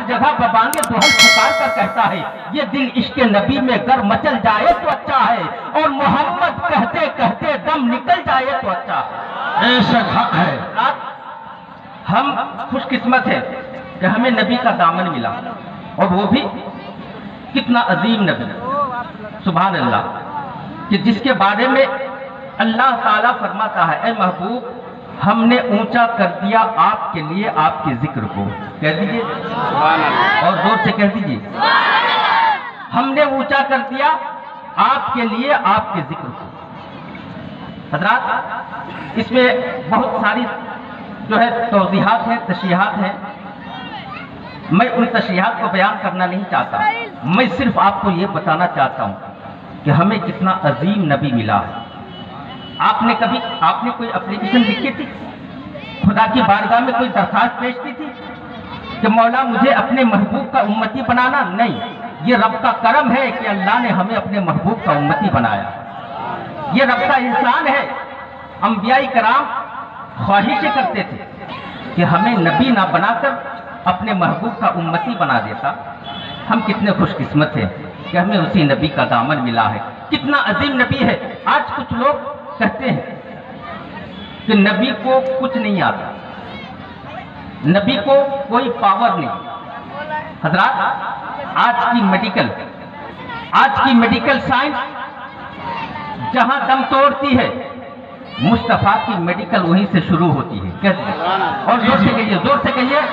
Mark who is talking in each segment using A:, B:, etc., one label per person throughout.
A: हर जगह बबांगे दुहल पुकार कर कहता है, ये दिल इश्क नबी में गर मचल जाए तो अच्छा है, और मोहम्मद कहते कहते दम निकल जाए तो अच्छा है।
B: बेशक हक है।
A: हम खुशकिस्मत है कि हमें नबी का दामन मिला, और वो भी कितना अजीम नबी, सुभान अल्लाह, कि जिसके बारे में अल्लाह ताला फरमाता है, ए महबूब हमने ऊंचा कर दिया आपके लिए आपके जिक्र को। कह दीजिए और जोर से कह दीजिए, हमने ऊंचा कर दिया आपके लिए आपके जिक्र को। हज़रात, इसमें बहुत सारी जो है तौज़ीहात है, तशरीहात है। मैं उन तशरीहात को बयान करना नहीं चाहता, मैं सिर्फ आपको ये बताना चाहता हूँ कि हमें कितना अजीम नबी मिला है। आपने कोई एप्लीकेशन लिखी थी, खुदा की बारगाह में कोई दरखास्त पेश की थी कि मौला मुझे अपने महबूब का उम्मती बनाना? नहीं, ये रब का करम है कि अल्लाह ने हमें अपने महबूब का उम्मती बनाया। ये रब का इंसान है। अंबियाई कराम ख्वाहिशें करते थे कि हमें नबी ना बनाकर अपने महबूब का उम्मती बना देता। हम कितने खुशकिस्मत हैं कि हमें उसी नबी का दामन मिला है। कितना अजीम नबी है। आज कुछ लोग कहते हैं कि नबी को कुछ नहीं आता, नबी को कोई पावर नहीं। हज़रात, आज की मेडिकल साइंस जहां दम तोड़ती है, मुस्तफा की मेडिकल वहीं से शुरू होती है। कैसे? और जोर से कहिए, जोर से कहिए।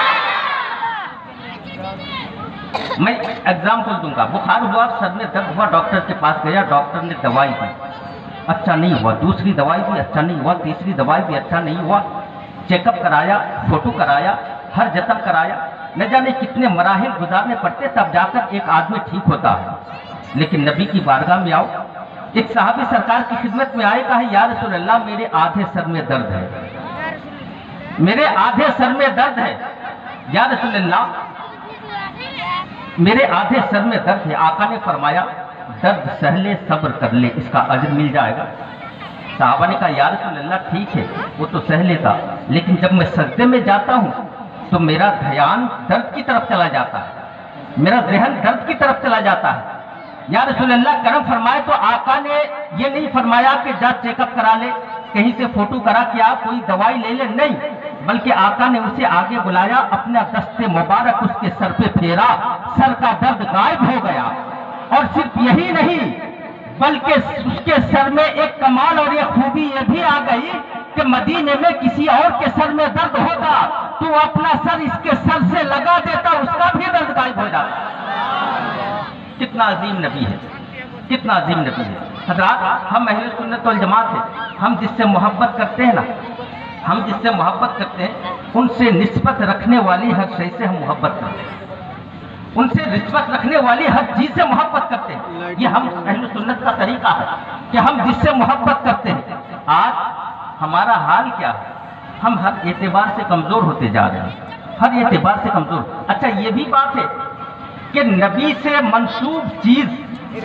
A: मैं एग्जाम्पल दूंगा। बुखार हुआ, सर में दर्द हुआ, डॉक्टर के पास गया, डॉक्टर ने दवाई दी, अच्छा नहीं हुआ। दूसरी दवाई भी अच्छा नहीं हुआ, तीसरी दवाई भी अच्छा नहीं हुआ। चेकअप कराया, फोटो कराया, हर जतन कराया, न जाने कितने मराहिल गुजारने पड़ते, तब जाकर एक आदमी ठीक होता है। लेकिन नबी की बारगाह में आओ, एक साहबी सरकार की खिदमत में आए, कहा या रसूल अल्लाह मेरे आधे सर में दर्द है, मेरे आधे सर में दर्द है, या रसूल अल्लाह मेरे आधे सर में दर्द है। आका ने फरमाया दर्द सहले सब्र कर ले, इसका अजर मिल जाएगा। साहबा ने कहा या रसूल अल्लाह ठीक है, वो तो सह लेता, लेकिन जब मैं सजदे में जाता हूँ तो मेरा ध्यान दर्द की तरफ चला जाता है, मेरा ज़हन दर्द की तरफ चला जाता है। या रसूल अल्लाह करम फरमाए। तो आका ने ये नहीं फरमाया कि जा चेकअप करा ले, कहीं से फोटो करा के आप कोई दवाई ले ले, नहीं, बल्कि आका ने उसे आगे बुलाया, अपना दस्ते मुबारक उसके सर पे फेरा, सर का दर्द गायब हो गया। और सिर्फ यही नहीं, बल्कि उसके सर में एक कमाल और एक खूबी ये भी आ गई कि मदीने में किसी और के सर में दर्द होता तो अपना सर इसके सर से लगा देता, उसका भी दर्द गायब हो जाता। कितना अजीम नबी है, कितना अजीम नबी है। हज़रात, हम अहले सुन्नत वल जमात हैं। हम जिससे मोहब्बत करते हैं ना, हम जिससे मोहब्बत करते हैं, उनसे निस्बत रखने वाली हर शय से हम मोहब्बत करते हैं, उनसे निस्बत रखने वाली हर चीज से मोहब्बत करते हैं। ये हम अहले सुन्नत का तरीका है कि हम जिससे मोहब्बत करते हैं। आज हमारा हाल क्या है? हम हर एतबार से कमजोर होते जा रहे हैं, हर एतबार से कमजोर। अच्छा, ये भी बात है कि नबी से मंसूब चीज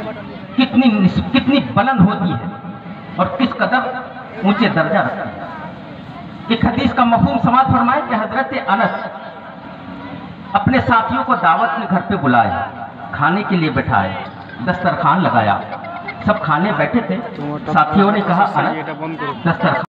A: कितनी बुलंद होती है और किस कदर ऊंचे दर्जा रखती है। एक हदीस का मफहूम समाज फरमाए कि हजरत अनस अपने साथियों को दावत में घर पे बुलाए, खाने के लिए बैठाए, दस्तरखान लगाया, सब खाने बैठे थे। साथियों ने कहा अनस दस्तरखान